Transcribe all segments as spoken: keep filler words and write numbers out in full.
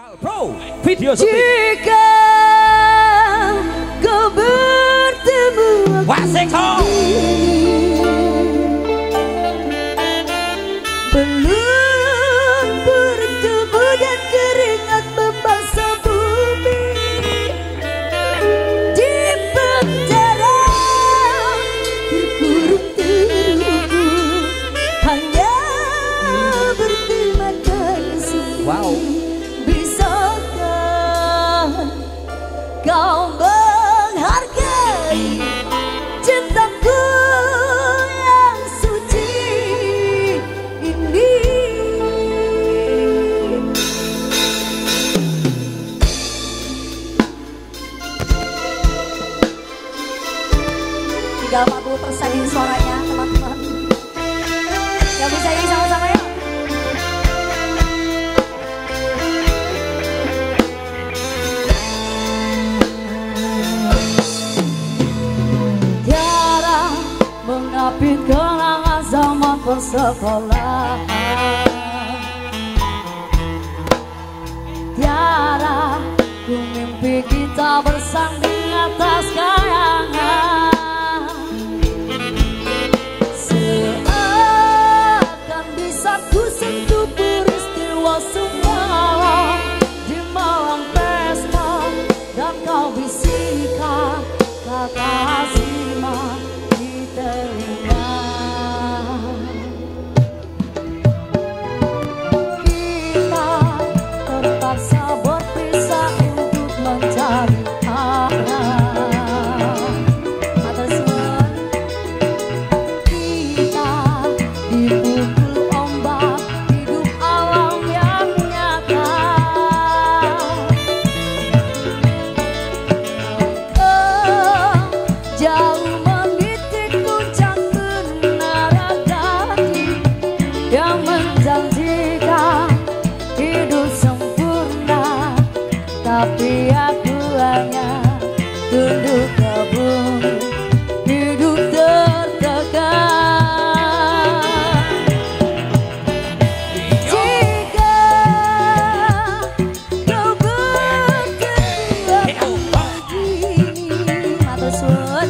Bro, video syuting. Jika kau bertemu Waseko. belum bertemu dan keringat membasah bumi di penjara terkurung terunggu hanya berterima kasih. Wow. Kau menghargai cintaku yang suci ini. tiga puluh empat puluh persen ini suaranya teman-teman. Yang bisa nyanyi sama-sama yuk. Mengapi kenangan zaman persekolahan, tiara ku mimpi kita bersanding atas kayangan, seakan bisa ku sentuh peristiwa semalam di malam pesta, dan kau bisikan kata Hasima telinga. Kita terpaksa berpisah untuk mencari arah. Matur suwun. Kita dipukul ombak hidup alam yang nyata. Oh, jauh yang menjanjikan hidup sempurna, tapi aku hanya tunduk ke bumi, hidup tertekan. Jika kau bertemu begini, matur suwun.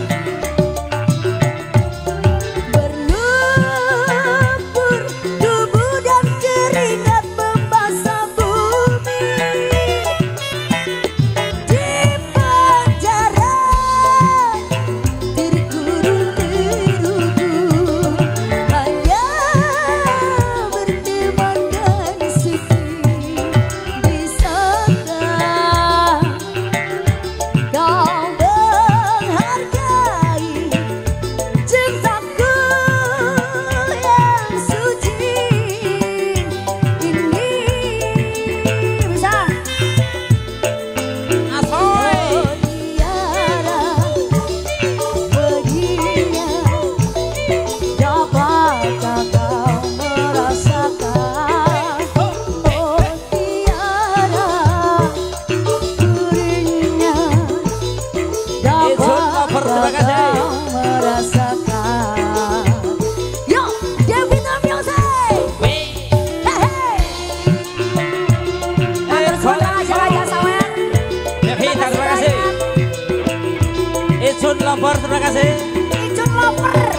Icun Lover, terima kasih. Icun Lover.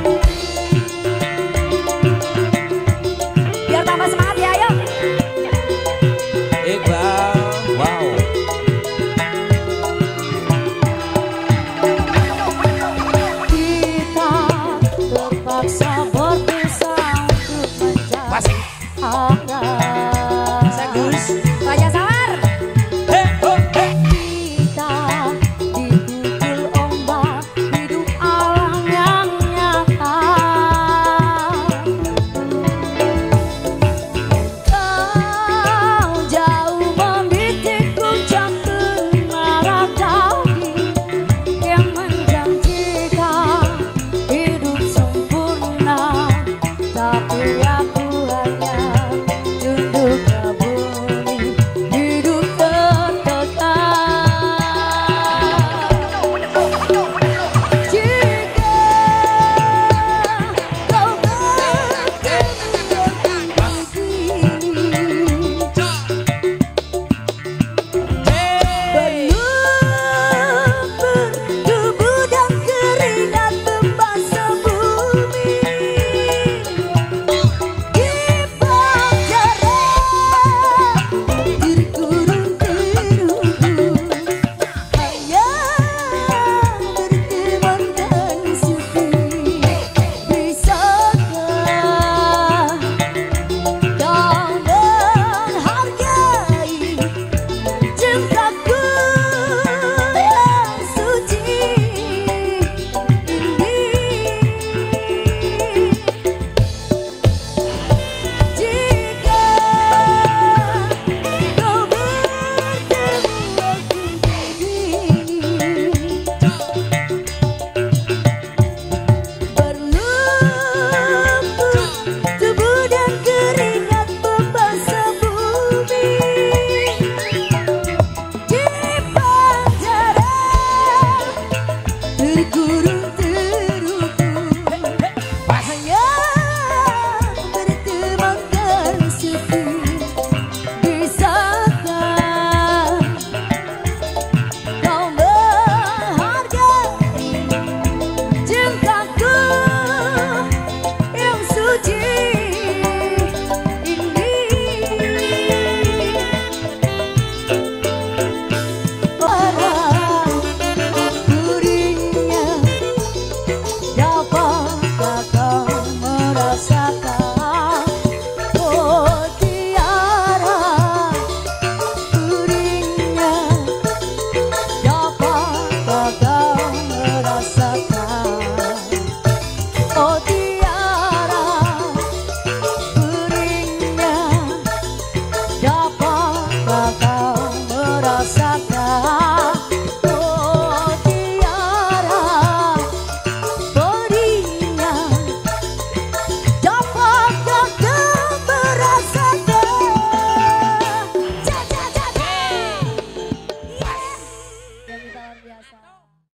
Biar tambah semangat ya, ayo. Iqbal, wow. Kita terpaksa berpisah untuk mencari arah. Segus. Raja